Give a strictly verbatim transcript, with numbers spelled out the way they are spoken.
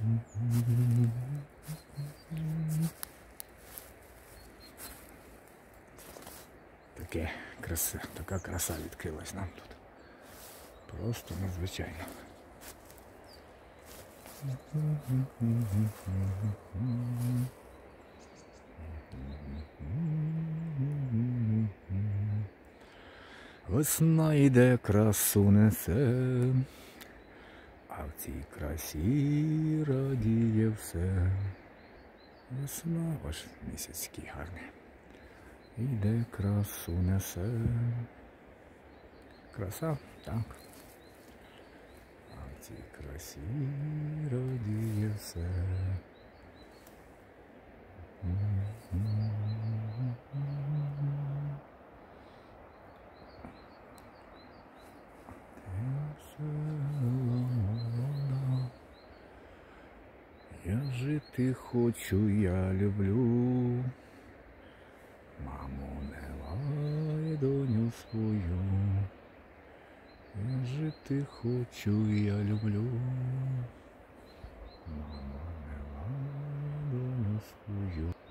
Таке краса, така краса відкрилась нам тут. Просто надзвичайно. Весна йде, красу несе, а в цій красі радіє все. Весна, ось місяць який гарний. Йде, красу несе. Краса, так. А в цій красі радіє все. Я жити хочу, я люблю. Маму, не лай доню свою. Я жити хочу, я люблю. Маму, не лай доню свою.